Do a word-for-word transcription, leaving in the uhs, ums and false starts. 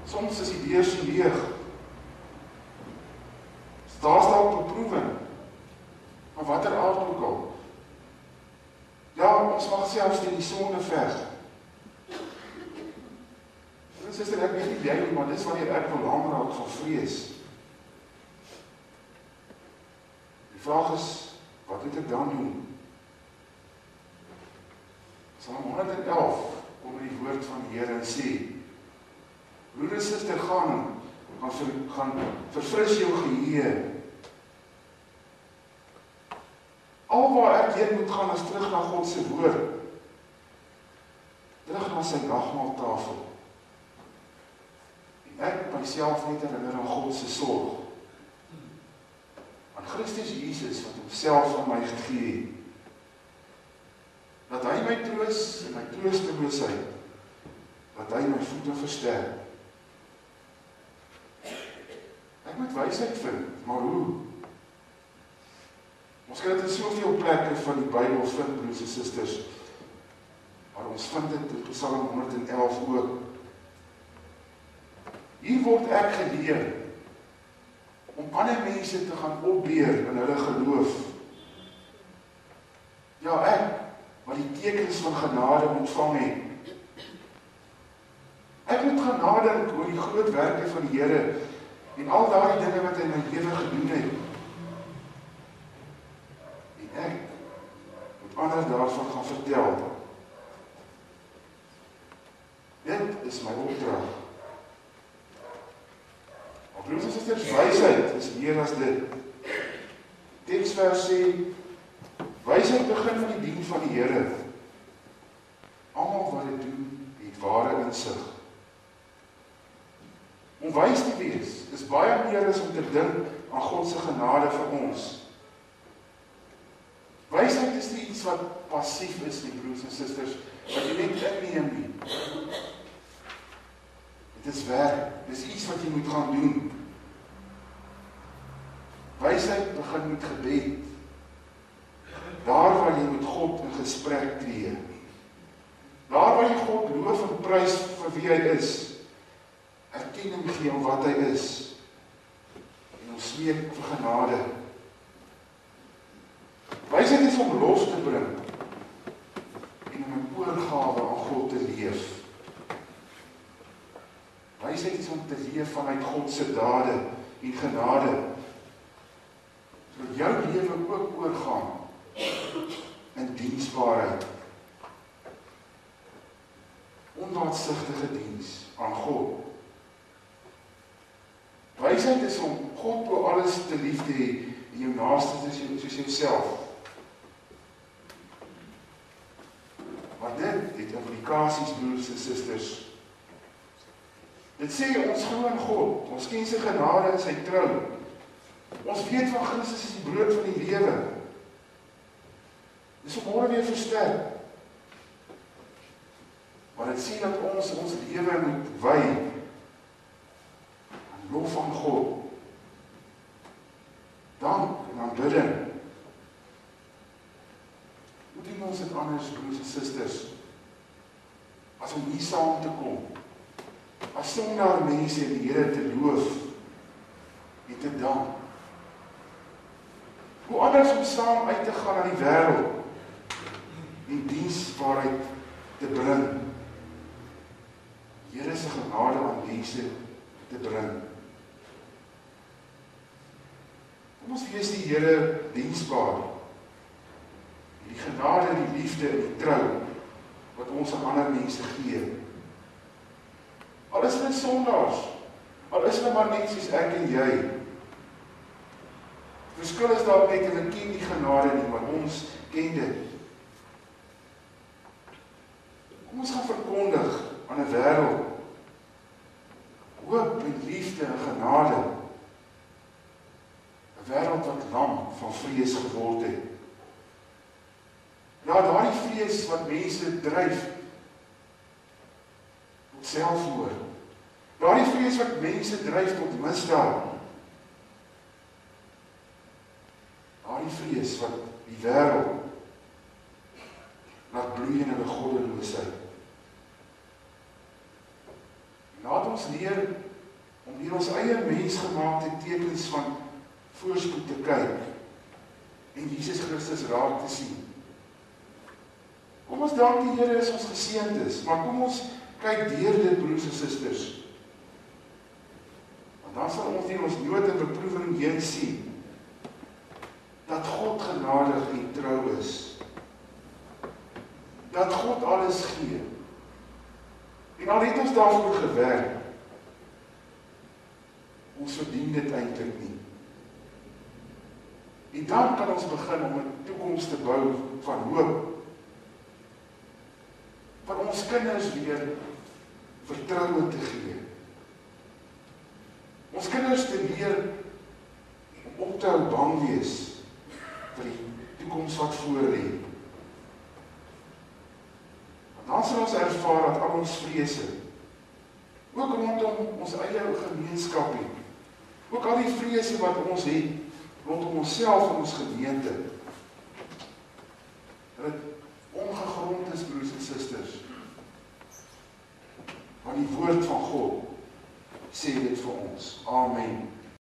Soms is die beursie leeg. Daar is dalk beproewing, maar watter aard ook al. Ja, ons mag selfs teen die sonde veg. En sister, ek weet nie jy nie, maar dis wanneer ek wil lang raak van vrees. Die vraag is, wat moet ek dan doen? Psalm honderdelf kom in die woord van die Here en sê, broer en suster, gaan, gaan, ver, gaan verfris jou geheue. Al waar ek heen moet gaan is terug na God se woord. Terug na sy nagmaaltafel. En ek moet myself net herinner aan God se sorg. Aan Christus Jesus wat homself aan my gegee het. Dat hy my troos en my troosteloosheid, dat hy my voete versterk. Ek moet wysheid vind, maar hoe? Ons kan dit in soveel plekke van die Bybel vind, broers en susters, maar ons vind dit in Psalm honderdelf ook. Hier word ek geleer om ander mense te gaan opbeer in hulle geloof. Ja, ek, wat die tekens van genade ontvang het. Ek moet gaan nadink oor die groot werke van die Here en al daardie dinge wat hy in my lewe gedoen het. En ek moet ander daarvan gaan vertel. Dit is my opdrag. Maar broers en susters, wysheid is meer as dit. Teksvers sê, wysheid begin van die dien van die Here. Almal wat dit doen, het ware insig. Om wys te wees, is baie meer as om te dink aan God se genade vir ons. Wysheid is nie iets wat passief is, nie broers en susters, wat jy net inneem nie. Dit is werk, dit is iets wat jy moet gaan doen. Wysheid begin met gebed. Daar waar jy met God in gesprek tree. Daar waar jy God loof en prys vir wie hy is. Erkenning gee om wat hy is. En ons smeek vir genade. Wysheid is om lof te bring. En om 'n oorgawe aan God te leef. Wysheid is om te leef vanuit God se dade en genade. Sodat jou lewe ook oorgaan in diensbaarheid. Onbaatsigtige diens aan God. Wysheid is om God oor alles te lief te hê en jou naaste soos jouself. Maar dit het implikasies, broers en susters. Dit sê ons glo in God, ons ken sy genade en sy trou. Ons weet van Christus is die brood van die lewe. Dis vanmôre weer versterk. Maar dit sê dat ons ons lewe moet wy aan lof van God. Dank en aanbidding. Hoe doen ons dit anders, broers en susters, as om hier saam te kom? As sondaar mense die Here te loof en te dank. Hoe anders om saam uit te gaan aan die wêreld en diensbaarheid te bring. Die Here se genade aan mense te bring. Kom ons wees die Here diensbaar. Die genade, die liefde en die trou wat ons aan ander mense gee. Al is hulle sondaars, al is hulle maar net soos ek en jy. Verskil is dalk net hulle ken die genade nie, maar ons ken dit. Kom ons gaan verkondig aan 'n wêreld hoop en liefde en genade. 'n Wêreld wat lam van vrees geword het. Ja, daardie vrees wat mense dryf tot selfmoord. Daardie vrees wat mense dryf tot misdaad. Daardie vrees wat die wêreld laat bloei in hulle goddeloosheid. Laat ons leer om hier ons eie mensgemaakte tekens van voorspoed te kyk en Jesus Christus raak te sien. Kom ons dank die Here as ons geseënd is, maar kom ons kyk deur dit, broers en susters. Want dan sal ons nie ons nood en beproewing heen sien, dat God genadig en trou is. Dat God alles gee. En al het ons daarvoor gewerk, ons verdien dit eintlik nie. En dan kan ons begin om 'n toekoms te bou van hoop. Vir ons kinders weer vertroue te gee. Ons kinders te leer om op te hou bang wees vir die toekoms wat voor lê. Dan sal ons ervaar dat al ons vrese, ook rondom ons eie gemeenskap het, ook al die vrese wat ons het, rondom onsself en ons gemeente, dat het ongegrond is, broers en susters. Want die woord van God sê dit vir ons. Amen.